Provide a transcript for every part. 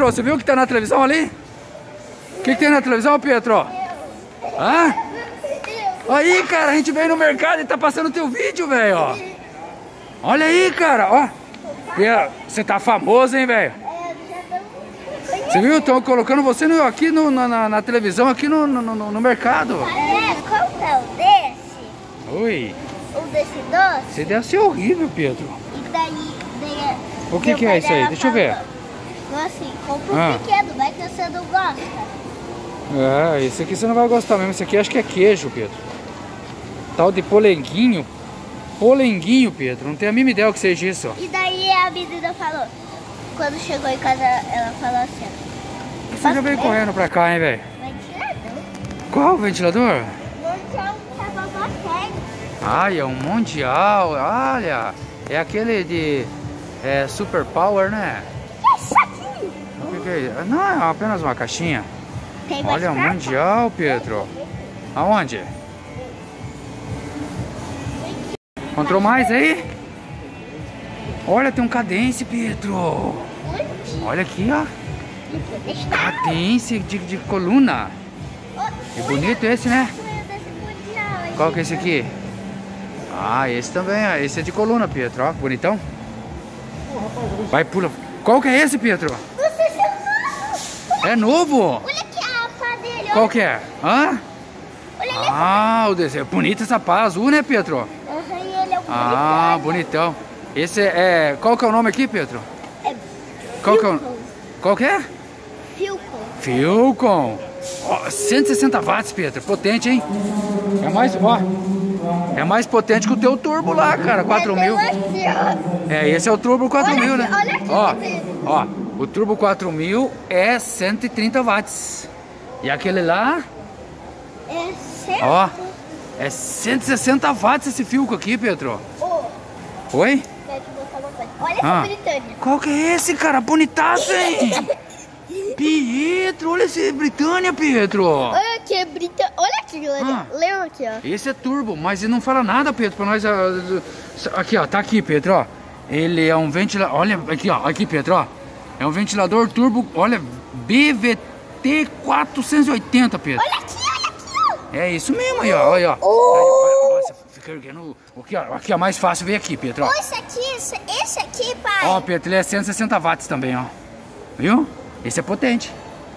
Você viu o que tá na televisão ali? O que tem na televisão, Pietro? Hã? Aí, cara, a gente veio no mercado e tá passando teu vídeo, velho, ó. Olha aí, cara, ó. Você tá famoso, hein, velho? Você viu? Estão colocando você aqui na televisão, aqui no mercado. Qual é o desse? Oi. O desse doce? Você deve ser horrível, Pedro. E daí O que é isso aí? Deixa eu ver. Assim, compra um pequeno, vai que você não gosta. Esse aqui você não vai gostar mesmo. Esse aqui acho que é queijo, Pedro. Tal de polenguinho. Polenguinho, Pedro. Não tenho a mínima ideia o que seja isso. E daí a menina falou, quando chegou em casa, ela falou assim: Você já veio correndo pra cá, hein, velho? ventilador. Qual ventilador? Mundial que tava batendo. Ai, é um mundial. Olha, é aquele de Super Power, né? Que é isso aqui? O que é isso? Não, é apenas uma caixinha. Tem mais Olha, pra cá? mundial, Pedro. Aonde? Encontrou mais aí? Olha, tem um cadence, Pedro. Onde? Olha aqui, ó. Está. Cadence de coluna. Que bonito esse, né? Qual que é esse aqui? Ah, esse também, ó. Esse é de coluna, Pedro, ó. Bonitão. Vai, pula. Qual que é esse, Pedro? Não sei se é novo. É novo? Olha aqui a pá dele. Qual que é? Hã? Olha ele. Ah, o desenho. Bonito essa pá azul, né, Pedro? Aham, e ele é um Ah, bonitão. Esse qual que é o nome aqui, Pedro? É Qual que é o... Philcon. Qual que é? Philcon. Philcon. Ó, 160 watts, Pedro. Potente, hein? É mais, ó. É mais potente que o teu turbo lá, cara. 4000. Esse é o turbo 4000, né? Olha aqui, Ó, o turbo 4000 é 130 watts. E aquele lá, É certo. ó, é 160 watts esse Philcon aqui, Pedro. Oh, Oi? quero te mostrar uma coisa. Olha essa Britânia. Qual que é esse, cara? Bonitaço, hein? Pietro, olha esse Britânia, Pedro. Olha aqui, Britânia. Olha aqui, olha. Leu aqui, ó. Esse é turbo, mas ele não fala nada, Pedro, pra nós. Aqui, ó, tá aqui, Pedro, ó. Ele é um ventilador. Olha aqui, ó. Aqui, Pedro, ó. É um ventilador turbo, olha, BVT 480, Pedro. Olha aqui, ó. É isso mesmo aí, ó. Olha, ó. Nossa, fica erguendo. Aqui, ó. Aqui é mais fácil ver aqui, Pedro, ó. Esse aqui, pai. Ó, Pedro, ele é 160 watts também, ó. Viu? Esse é potente.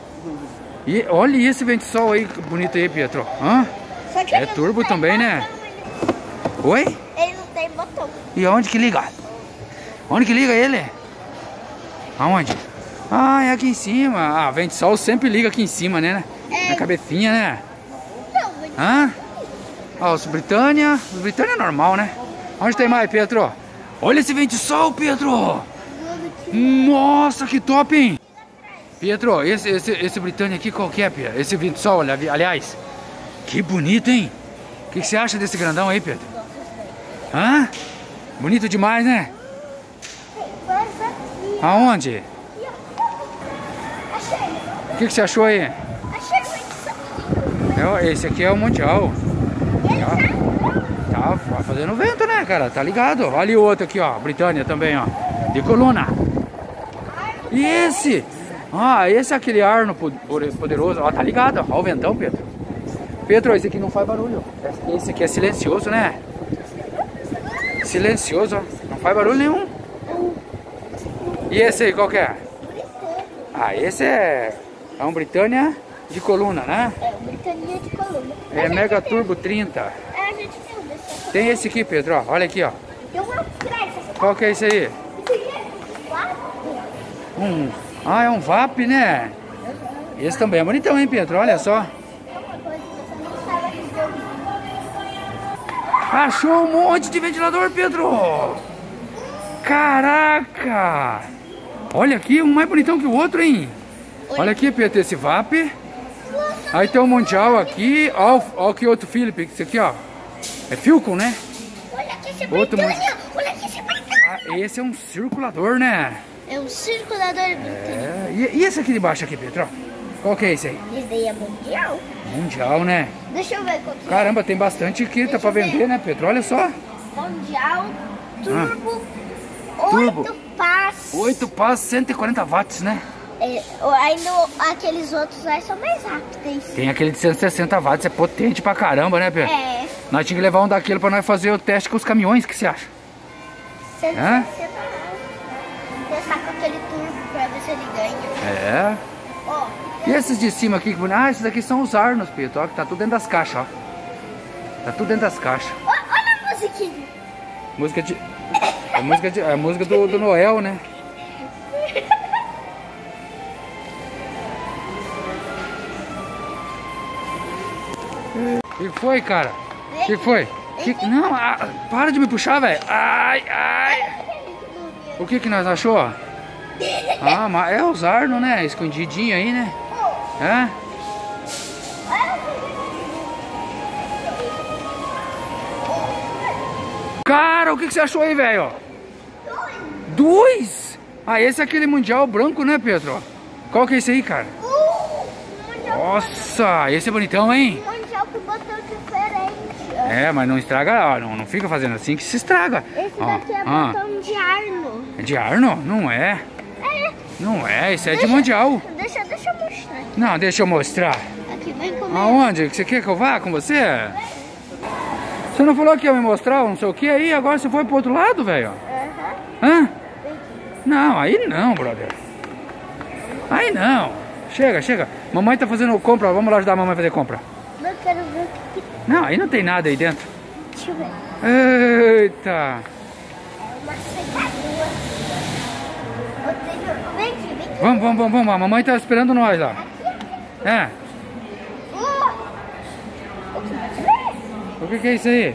E olha esse vento sol aí, bonito aí, Pedro. Hã? Só que É ele não turbo tem também, botão, né? Oi? Ele não tem botão. E aonde que liga? Onde que liga ele? Aonde? Ah, é aqui em cima. Ah, vento sol sempre liga aqui em cima, né? Na cabecinha, né? Não, mas Hã? Ó, os Britânia. Os Britânia é normal, né? Onde tem mais, Pedro? Olha esse vento sol, Pedro! Nossa, que top, hein? Pietro, esse Britânia aqui, qual que é, Pedro? Esse vento sol, aliás. Que bonito, hein? O que você acha desse grandão aí, Pedro? Hã? Bonito demais, né? Aonde? achei. O que você achou aí? Achei muito. Esse aqui é o Mundial. Tá fazendo vento, né, cara? Tá ligado? Olha o outro aqui, ó. Britânia também, ó. De coluna. E esse? Ah, esse é aquele Arno poderoso. Ó, tá ligado? Ó o ventão, Pedro. Pedro, esse aqui não faz barulho. Esse aqui é silencioso, né? Silencioso, ó. Não faz barulho nenhum. E esse aí, qual que é? Ah, esse é um Britânia de coluna, né? É, Britânia de coluna. É Mega Turbo 30. A gente tem um desse. Tem esse aqui, Pedro, ó. Olha aqui, ó. Tem um atrás. Qual que é esse aí? Esse aqui é quatro. Ah, é um VAP, né? Esse também é bonitão, hein, Pedro? Olha só. É uma coisa que você não sabe aqui de ouvir. Achou um monte de ventilador, Pedro! Caraca! Olha aqui, um mais bonitão que o outro, hein? Olha aqui, Pedro, esse VAP. Aí tem o Mundial aqui. Ó que outro Philip, esse aqui, ó. É Philcon, né? Olha aqui esse Outro Britânia. Olha aqui esse Britânia. Ah, esse é um circulador, né? É um circulador Britânia. E esse aqui de baixo aqui, Pedro? Qual que é esse aí? Esse daí é mundial. Mundial, né? Deixa eu ver qual que é. Caramba, tem bastante aqui, tá pra vender, né, Pedro? Olha só. Mundial Turbo. Turbo. 8 pás. 8 pás, 140 watts, né? Ainda aqueles outros lá são mais rápidos. Tem aquele de 160 watts, é potente pra caramba, né, Pedro? É. Nós tínhamos que levar um daquele pra nós fazer o teste com os caminhões, o que você acha? 160 testar com aquele turbo pra ver se ele ganha. É. Ó. E esses de cima aqui, que bonito. Ah, esses daqui são os Arnos, Pedro, ó, que tá tudo dentro das caixas, ó. Tá tudo dentro das caixas. Olha a musiquinha. Música de... É a música do Noel, né? O que foi, cara? O que foi? Não, para de me puxar, velho. Ai, ai. O que nós achou? Ah, mas é os Arno, né? Escondidinho aí, né? É? Cara, o que você achou aí, velho? 2? Ah, esse é aquele mundial branco, né, Pedro? Qual que é esse aí, cara? Nossa, esse é bonitão, hein? Mundial com botão diferente. É, mas não estraga, ó, não fica fazendo assim que se estraga. Esse daqui é botão de Arno. É de Arno? Não é. É. Não é, esse é de mundial. Deixa eu mostrar. Não, deixa eu mostrar. Aqui, vem comigo. Aonde? Você quer que eu vá com você? Você não falou que ia me mostrar não sei o que aí? Agora você foi pro outro lado, velho? Hã? Não, aí não, brother. Aí não. Chega, chega. Mamãe tá fazendo compra. Vamos lá ajudar a mamãe a fazer compra. Não quero ver o que tem. Não, aí não tem nada aí dentro. Deixa eu ver. Eita. É uma secadora. Vem aqui, vem aqui. Vamos. A mamãe tá esperando nós lá. É. O que é isso aí?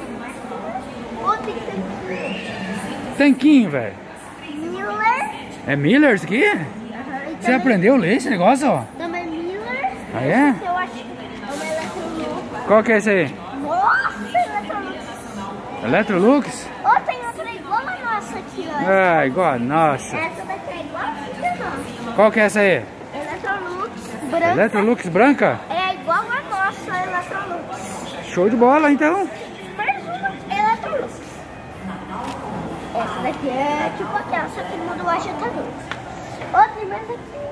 Tanquinho, velho. Miller. É Miller isso aqui? Você aprendeu a ler esse negócio? Também Miller. Ah, é? Eu acho que é uma Electrolux. Qual que é esse aí? Nossa, Electrolux. Electrolux? Ó, tem outra igual a nossa aqui, ó. Ah, igual a nossa. Essa daqui é igual a nossa. Qual que é essa aí? Electrolux branca. Electrolux branca? É igual a nossa Electrolux. Show de bola, então. Mais uma Electrolux. Essa daqui é tipo aquela, só que muda o agitador. Outra mais aqui.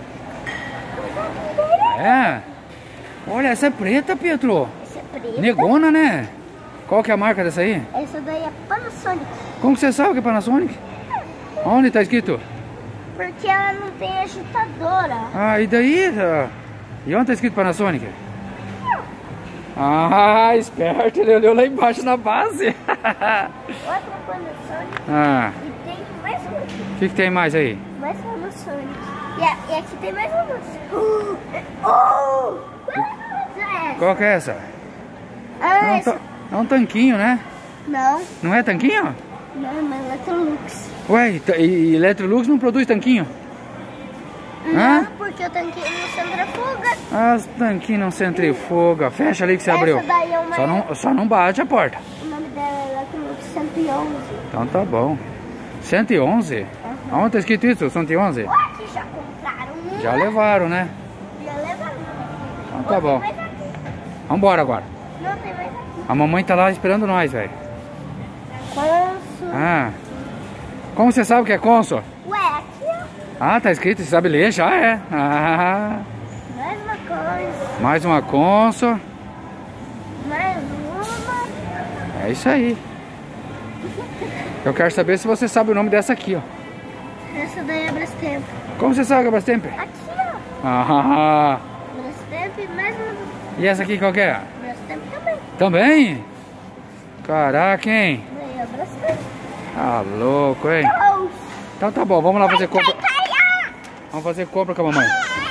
É. Olha, essa é preta, Pedro. Essa é preta. Negona, né? Qual que é a marca dessa aí? Essa daí é Panasonic. Como que você sabe que é Panasonic? Onde tá escrito? Porque ela não tem agitadora. Ah, e daí? E onde tá escrito Panasonic? Ah, esperto, ele olhou lá embaixo na base. Outra Panasonic. Ah, E tem mais uma. o que tem mais aí? Mais Panasonic. E aqui tem mais uma. Oh! Qual que é essa? Ah, essa. É um tanquinho, né? Não, Não é tanquinho? não, é uma Electrolux. Ué, e Electrolux não produz tanquinho? Não, Hã? porque eu tanquei no centrifuga. As tanquinhos não centrifuga. Fecha ali que você abriu. Essa daí é uma... Só não bate a porta. O nome dela é Electrolux 111. Então tá bom. 111? Aonde tá escrito isso? 111? Ó, aqui já compraram uma. Já levaram, né? Já levaram. Então tá bom. Tem mais aqui. Vambora agora. Não, tem mais aqui. A mamãe tá lá esperando nós, velho. Consul. Ah. Como você sabe que é Consul? Ué, aqui ó. Ah, tá escrito, você sabe ler? Já é. Ah, Mais uma coisa. mais uma Consul. Mais uma. É isso aí. Eu quero saber se você sabe o nome dessa aqui, ó. Essa daí é Brastemp. Como você sabe que é Brastemp? Aqui ó. Ah, Brastemp e mais uma. e essa aqui qual que é? Brastemp também. Também? Caraca, hein? Daí é Brastemp. Ah, louco, hein? Oh. Então tá bom, vamos lá fazer compra. Cai, cai, Vamos fazer compra com a mamãe.